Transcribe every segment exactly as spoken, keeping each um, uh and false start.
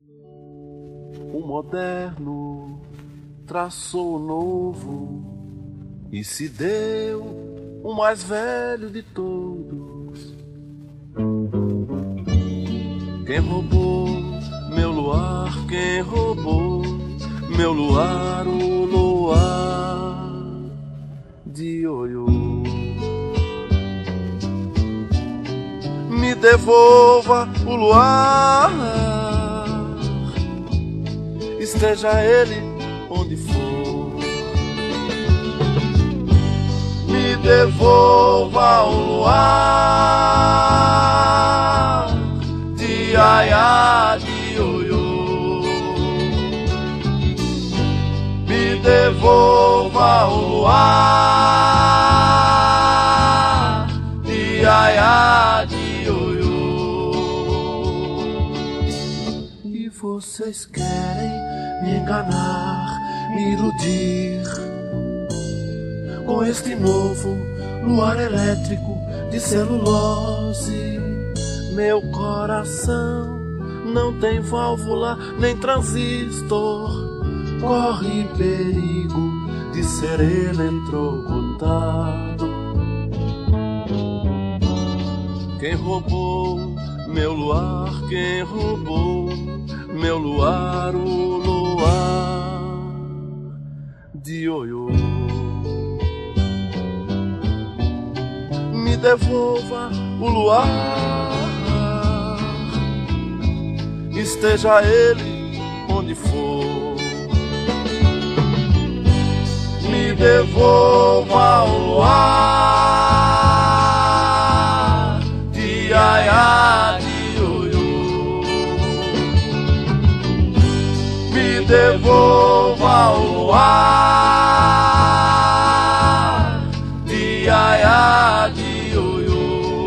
O moderno traçou o novo e se deu o mais velho de todos. Quem roubou meu luar, quem roubou meu luar, o luar de Ioiô. Me devolva o luar, esteja ele onde for. Me devolva o luar de Iaiá de Ioiô. Me devolva o luar de Iaiá de Ioiô. E vocês querem me enganar, me iludir com este novo luar elétrico de celulose. Meu coração não tem válvula nem transistor, corre perigo de ser eletrocutado. Quem roubou meu luar, quem roubou meu luar, o luar de Ioiô. Me devolva o luar, esteja ele onde for. Me devolva o luar de Iaiá de Ioiô. Me devolva o luar de Iaiá de Ioiô.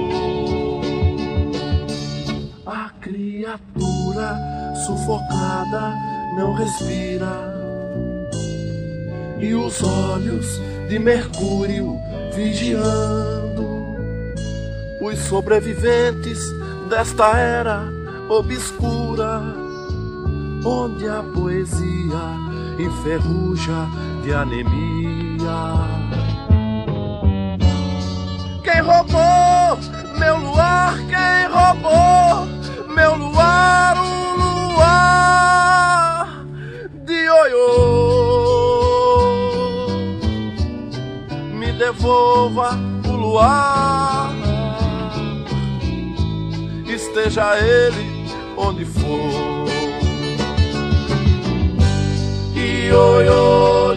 A criatura sufocada não respira, e os olhos de Mercúrio vigiando os sobreviventes desta era obscura, onde a poesia enferruja de anemia. Quem roubou meu luar, quem roubou meu luar, o luar de Ioiô. Me devolva o luar, esteja ele onde for. Ioiô.